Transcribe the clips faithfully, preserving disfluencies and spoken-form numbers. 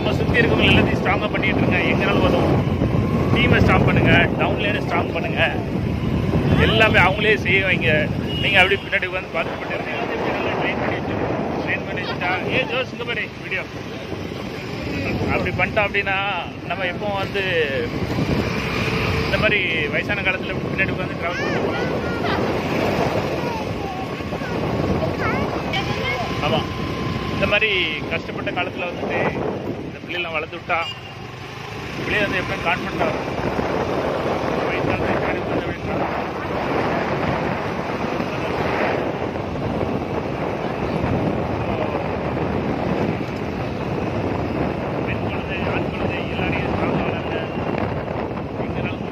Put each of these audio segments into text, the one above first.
நம்ம சுற்றி இருக்கவங்க எல்லாத்தையும் ஸ்ட்ராங்காக பண்ணிகிட்டு இருங்க. எங்கனாலும் உதவும். டீமை ஸ்ட்ராங் பண்ணுங்கள், டவுன்லேயே ஸ்ட்ராங் பண்ணுங்கள். எல்லாமே அவங்களே செய்ய வைங்க. நீங்கள் அப்படி பின்னாடி உட்காந்து பார்த்து பண்ணிடுங்க. ட்ரெயின் பண்ணி வச்சு ட்ரெயின் பண்ணி வச்சுட்டா ஏ ஜோஸுங்க பாரு வீடியோ அப்படி பண்ணிட்டோம் அப்படின்னா நம்ம எப்போவும் வந்து இந்த மாதிரி வயசான காலத்தில் பின்னாடி உட்காந்து ட்ராவல் பண்ண. ஆமாம், இந்த மாதிரி கஷ்டப்பட்ட காலத்தில் வந்துட்டு இந்த பிள்ளைலாம் வளர்த்து விட்டா பிள்ளைய வந்து எப்படியும் கான்ஃபிடண்ட் ஆகும். வயசானது பின்னாடி உட்காந்து அப்படின்னா பெண் குழந்தை ஆண் குழந்தை எல்லாரையும் ஸ்ட்ராங்காக வளர்ங்க. எங்கனாலும்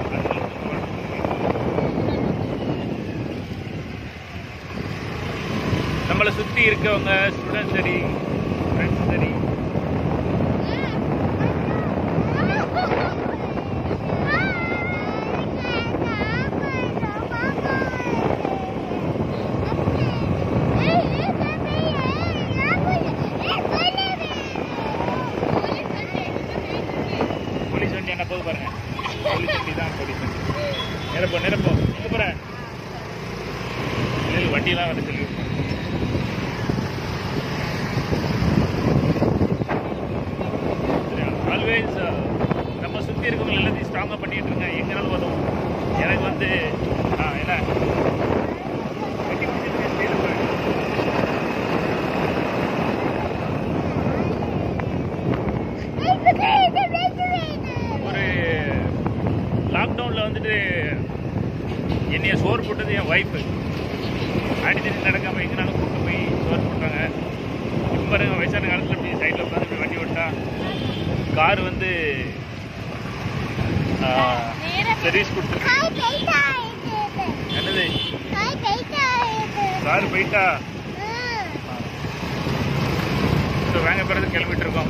நம்மளை சுற்றி இருக்கவங்க ஸ்டூடெண்ட் சரி, ஃப்ரெண்ட்ஸ் சரி, போலீஸ் வண்டி என்ன போது பாருங்க. போலீஸ் வண்டி தான், போலீஸ் வண்டி. நிரப்போ நிரப்போ எங்கே போகிற வண்டியெல்லாம் வந்து சொல்லி ஆல்வேஸ் நம்ம சுற்றி இருக்கவங்க எல்லாத்தையும் ஸ்ட்ராங்காக பண்ணிகிட்டு இருங்க. எங்கனாலும் உதவும். எனக்கு வந்து என்ன ஒரு லாக்டவுனில் வந்துட்டு என்னைய சோறு போட்டது என் ஒய்ஃபு. அடித்தடி நடக்காமல் எங்கனாலும் கூப்பிட்டு போய் சோறு போட்டாங்க. இப்போ பாருங்க வயசான காலத்தில் இப்படி சைடில் உட்காந்து இப்படி வண்டி ஓட்டா கார் வந்து சர்வீஸ் கொடுத்துருக்கு. என்னது கார் போயிட்டா இப்போ வாங்க பிறகு கிளம்பிட்டு இருக்கோம்.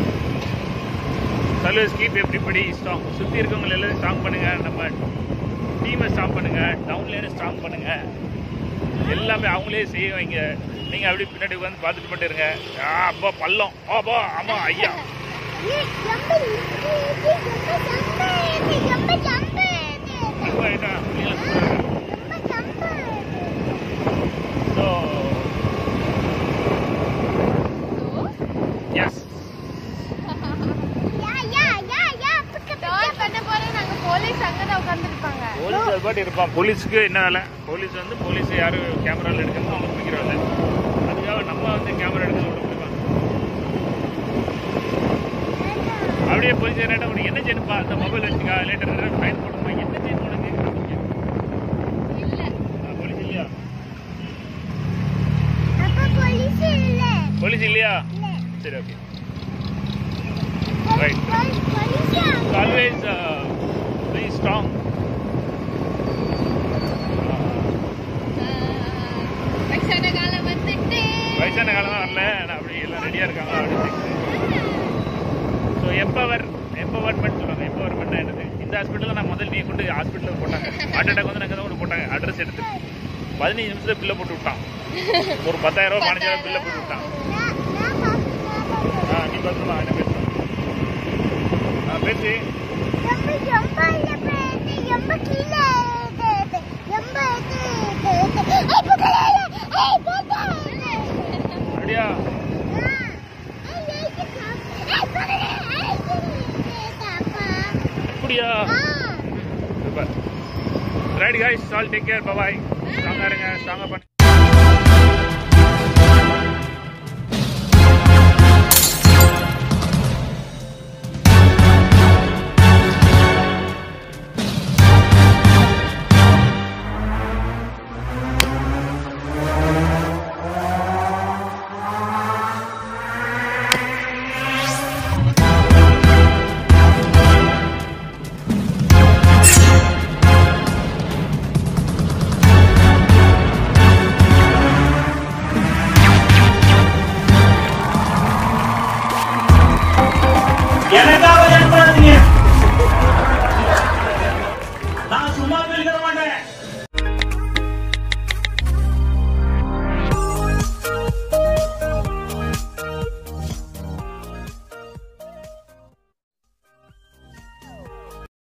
Always keep everybody strong. சுற்றி இருக்கவங்க எல்லாரும் ஸ்ட்ராங் பண்ணுங்கள். நம்ம டீமை ஸ்ட்ராங் பண்ணுங்கள், டவுன்லேயே ஸ்ட்ராங் பண்ணுங்கள். எல்லாமே அவங்களே செய்ய வைங்க. நீங்கள் அப்படி பின்னாடி உட்காந்து பார்த்துட்டு மட்டும் இருங்க. ஆ அப்பா பள்ளம் ஆப்பா ஆமாம் ஐயா ஸோ எஸ் போலீஸ் அது பாட்டு இருப்பான். போலீஸுக்கு என்ன வேலை? போலீஸ் வந்து போலீஸ் யாரும் கேமராவில் எடுக்கிறது அவங்க பிடிக்கிற வேலை. அதுக்காக நம்ம வந்து கேமரா எடுக்க சொல்ல முடியுமா? அப்படியே போலீஸ் ரேட்டா உனக்கு என்ன செய்யணுப்பா? அந்த மொபைல் வச்சுக்கா லேட்டர் ஃபைன் போடணுமா? என்ன செய்யணும் உனக்கு? போலீஸ் இல்லையா? போலீஸ் இல்லையா? சரி okay right. Always very strong. வயசான காலம் தான் வரல. நான் அப்படி எல்லாம் ரெடியாக இருக்காங்க. அப்படி ஸோ எப்பவர் எப்பவர்மெண்ட் சொல்லுவாங்க. எப்பவர்மெண்ட்னா என்னது? இந்த ஹாஸ்பிட்டலில் நான் முதல் நீ கொண்டு ஹாஸ்பிட்டலில் போட்டாங்க. ஹார்ட் அட்டாக் வந்து நாங்கள் தான் கொண்டு போட்டாங்க. அட்ரஸ் எடுத்து பதினஞ்சு நிமிஷத்தில் பில்லை போட்டு விட்டான். ஒரு பத்தாயிரம் ரூபா பதினஞ்சாயிரம் பில்லை போட்டு விட்டான். ஆ நீ பார்த்துமா என்ன பேசுகிறேன்? ஆ பேசி அப்படியா? அப்படியா? Super. Right guys, all take care. Bye. ஸ்ட்ராங்கா இருங்க, ஸ்ட்ராங்கா பண்ணு. எனக்கு